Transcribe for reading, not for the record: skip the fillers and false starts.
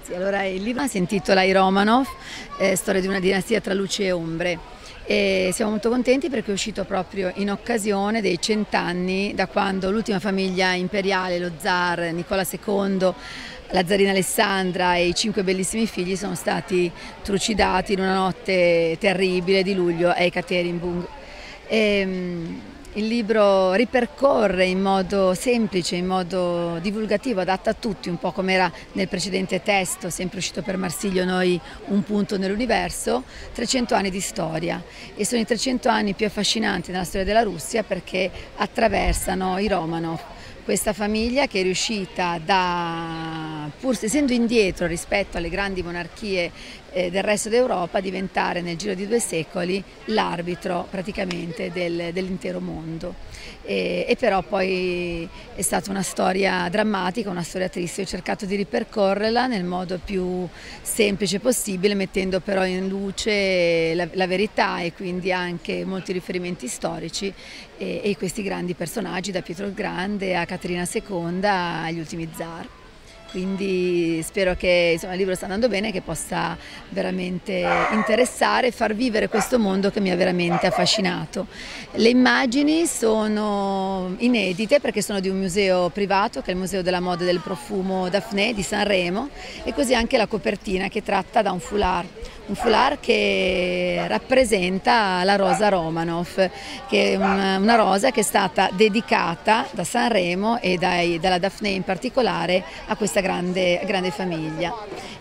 Sì, allora il libro si intitola I Romanov, storia di una dinastia tra luci e ombre. E siamo molto contenti perché è uscito proprio in occasione dei 100 anni da quando l'ultima famiglia imperiale, lo zar Nicola II, la zarina Alessandra e i 5 bellissimi figli sono stati trucidati in una notte terribile di luglio a Ekaterinburg. Il libro ripercorre in modo semplice, in modo divulgativo, adatto a tutti, un po' come era nel precedente testo, sempre uscito per Marsilio, Noi un punto nell'universo, 300 anni di storia. E sono i 300 anni più affascinanti nella storia della Russia perché attraversano i Romanov, questa famiglia che è riuscita, pur essendo indietro rispetto alle grandi monarchie del resto d'Europa, a diventare nel giro di 2 secoli l'arbitro praticamente dell'intero mondo. E però poi è stata una storia drammatica, una storia triste. Ho cercato di ripercorrerla nel modo più semplice possibile, mettendo però in luce la verità e quindi anche molti riferimenti storici e questi grandi personaggi, da Pietro il Grande a Caterina II agli ultimi zar. Quindi spero che insomma, il libro sta andando bene, che possa veramente interessare e far vivere questo mondo che mi ha veramente affascinato. Le immagini sono inedite perché sono di un museo privato, che è il Museo della Moda e del Profumo Daphné di Sanremo, e così anche la copertina che è tratta da un foulard che rappresenta la rosa Romanov, che è una rosa che è stata dedicata da Sanremo e dalla Daphné in particolare a questa grande famiglia.